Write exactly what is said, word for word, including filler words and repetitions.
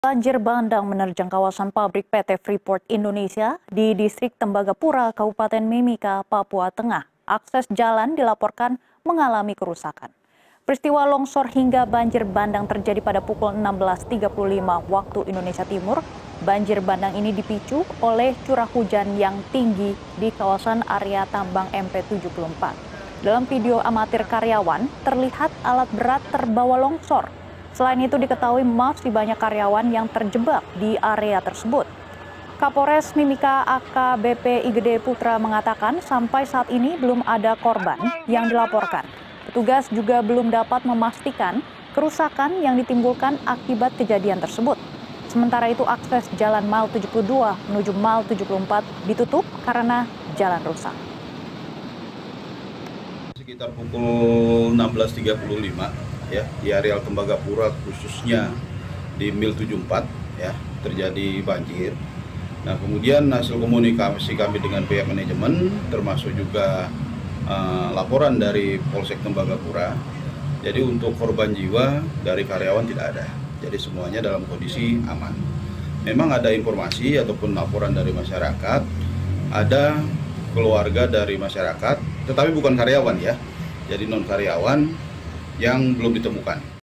Banjir bandang menerjang kawasan pabrik P T Freeport Indonesia di distrik Tembagapura, Kabupaten Mimika, Papua Tengah. Akses jalan dilaporkan mengalami kerusakan. Peristiwa longsor hingga banjir bandang terjadi pada pukul enam belas tiga puluh lima waktu Indonesia Timur. Banjir bandang ini dipicu oleh curah hujan yang tinggi di kawasan area tambang M P tujuh puluh empat. Dalam video amatir karyawan, terlihat alat berat terbawa longsor. Selain itu diketahui masih banyak karyawan yang terjebak di area tersebut. Kapolres Mimika A K B P Igede Putra mengatakan sampai saat ini belum ada korban yang dilaporkan. Petugas juga belum dapat memastikan kerusakan yang ditimbulkan akibat kejadian tersebut. Sementara itu akses jalan Mile tujuh puluh dua menuju Mile tujuh puluh empat ditutup karena jalan rusak. Sekitar pukul enam belas tiga puluh lima ya di areal Tembagapura khususnya di Mil tujuh puluh empat ya terjadi banjir. Nah, kemudian hasil komunikasi kami dengan pihak manajemen termasuk juga uh, laporan dari Polsek Tembagapura. Jadi untuk korban jiwa dari karyawan tidak ada. Jadi semuanya dalam kondisi aman. Memang ada informasi ataupun laporan dari masyarakat, ada keluarga dari masyarakat, tetapi bukan karyawan ya. Jadi non karyawan yang belum ditemukan.